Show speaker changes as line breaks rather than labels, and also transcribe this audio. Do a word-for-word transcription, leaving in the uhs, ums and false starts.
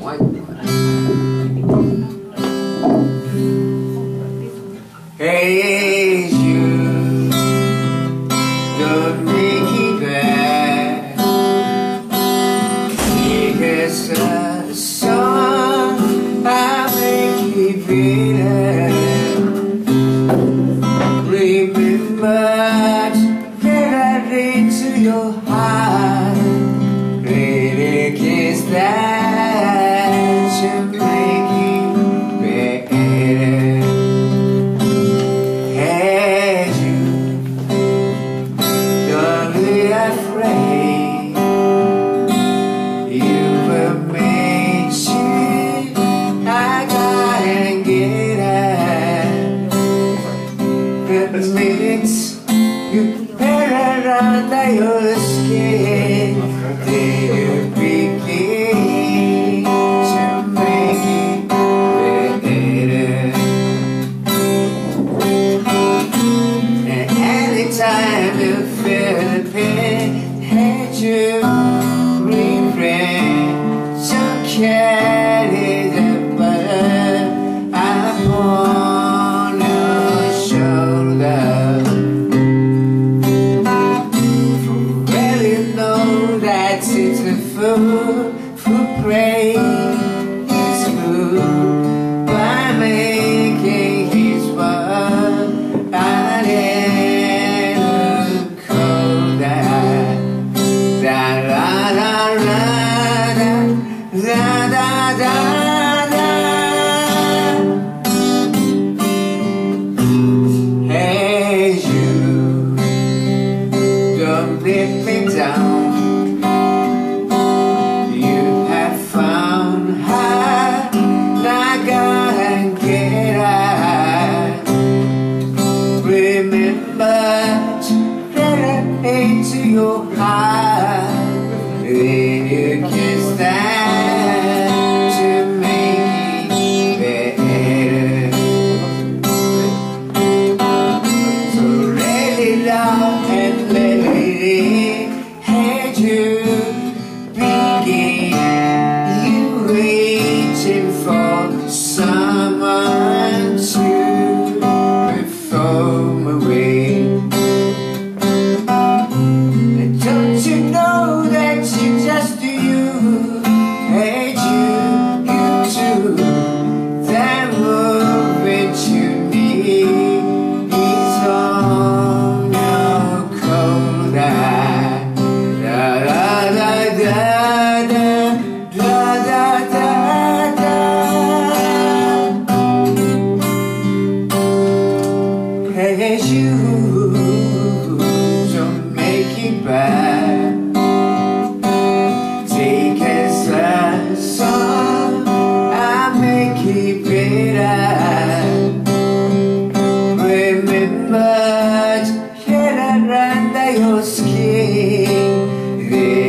Hey you, don't make it bad, because the song I make it better. Remember to get it into your heart, really kiss that to make it better. Hey you, don't be afraid, you were made to, I gotta get out. The minutes you better under your skin, then you begin to make it better. And anytime you feel the pain, had you regret, so carry the burden upon your shoulder. For you know that it's a fool who prays his good by making his word a little colder. Da da da da da da da da. Hey you, don't let me down. You have found how I gotta get out. Remember to let it into your heart, then you kiss that to make it better. So let it out and let it in. Had you begin, you reaching for someone to perform away. And don't you know that you just do you? Hey you, you too. That movement you need is on your colder. Da da da da da da da da. Hey you, don't make it bad. Take as a song, I make it better. Remember to get it under your skin.